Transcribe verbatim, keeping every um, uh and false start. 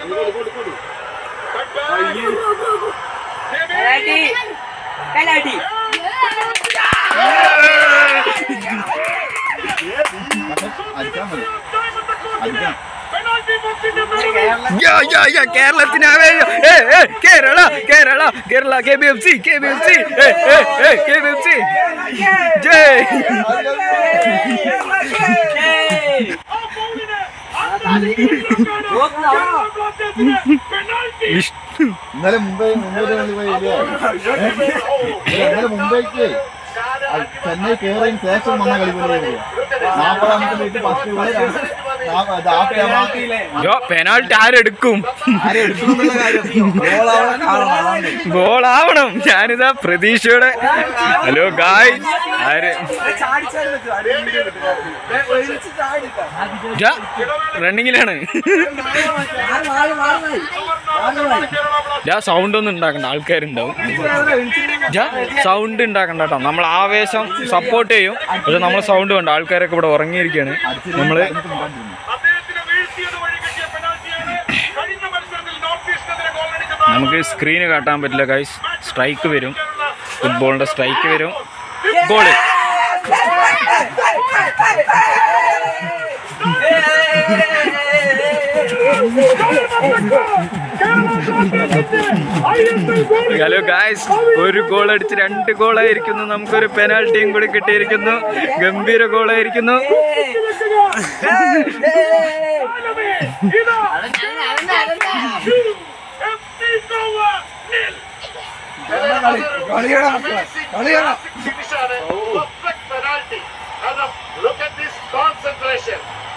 Penalty. Yeah, yeah, yeah, Kerala, hey, hey, Kerala, Kerala, Kerala, K B F C, K B F C, hey, hey, hey, K B F C, Jay. ഇന്നലെ മുംബൈ ഇന്നലെ മുംബൈക്ക് ചെന്നൈ കയറിയതിന് ശേഷം വന്ന കളി പോലെ നാൽപ്പതാമത്തെ minute first penalty ആരെടുക്കും? ഗോളാവണം. ഞാനിതാ പ്രതീക്ഷയോടെ. ഹലോ ഗായ്, ആര് റണ്ണിങ്ങിലാണ്. സൗണ്ട് ഒന്നും ഉണ്ടാക്കണ്ട, ആൾക്കാരുണ്ടാവും. സൗണ്ട് ഉണ്ടാക്കണ്ട കേട്ടോ. നമ്മൾ ആവേശം സപ്പോർട്ട് ചെയ്യും, പക്ഷെ നമ്മൾ സൗണ്ട് വേണ്ട. ആൾക്കാരൊക്കെ ഇവിടെ ഉറങ്ങിയിരിക്കുകയാണ്. നമ്മള് നമുക്ക് സ്ക്രീന് കാട്ടാൻ പറ്റില്ല ഗൈസ്. സ്ട്രൈക്ക് വരും, ഫുട്ബോളിന്റെ സ്ട്രൈക്ക് വരും. ഗോള്. ഹലോ ഗായ്സ്, ഒരു ഗോൾ അടിച്ച് രണ്ട് ഗോളായിരിക്കുന്നു. നമുക്കൊരു പെനാൽറ്റിയും കൂടി കിട്ടിയിരിക്കുന്നു. ഗംഭീര ഗോളായിരിക്കുന്നു. കളിയടാ കളിയടാ